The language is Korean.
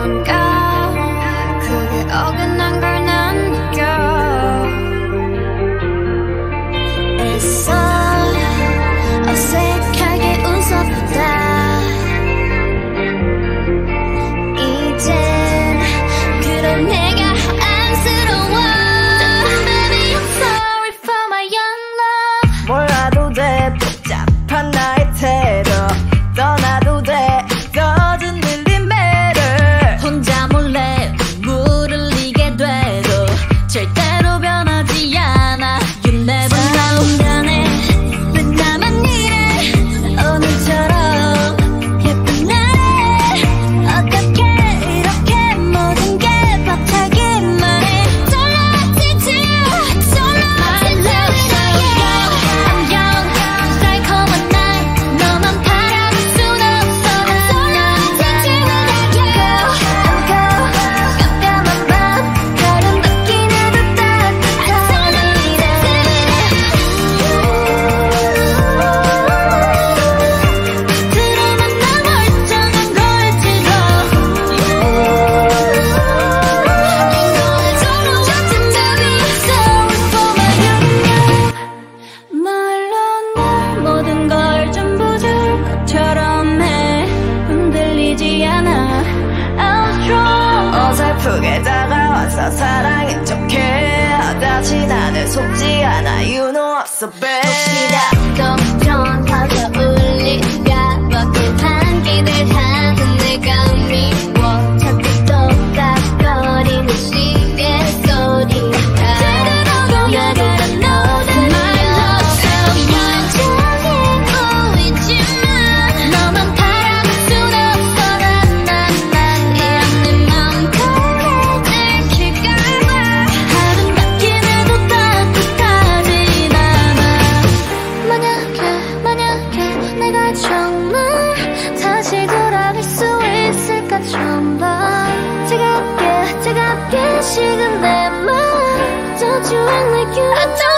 뭔가 그게 어긋난 걸 난 느껴. 애써 어색하게 웃어보다 이젠 그런 내가 안쓰러워. Baby I'm sorry for my young love. 몰라도 돼 복잡한 나의 태도 떠나도 돼 꺼진 들린 배를 혼자 몰래 물을 흘리게 돼도 절대로 변하지 않아. You never know. 간에 왜 나만 이래 오늘처럼 예쁜 날에 어떻게 이렇게 모든 게 벅차기만 해. Don't lie to you, don't lie to you. I'm young, 달콤한 날 너만 바라볼 순 없어. I'm so lie to you. I'm go, 깜깜한 밤 별은 바뀌는 듯 따뜻한 이래. 들으면 나 멀쩡한 걸지도 이거에 서로 같은 답이 sorry for my young love. 말로 날 모든 걸 전부 줄 것처럼 해. 흔들리지 않아. I'm strong. 어설프게 다가와서 사랑인 척해 다시 나는 속지 않아 You know I'm so bad 혹시라도 전화가 울릴까 뻐근한 기대하는 내가 미워. 자꾸 똑딱거리는 시계 소리가 You gotta know that my love's so young. 적이 보이지만 너만 바라볼 순 없어. 난 이런 내 맘 꺼내 들킬까봐 하루는 바뀌는 해도 따뜻하진 않아. 만약에 내가 정말 다시 돌아갈 수 있을까 처음 봐. 차갑게 식은 내 맘 Don't you act like you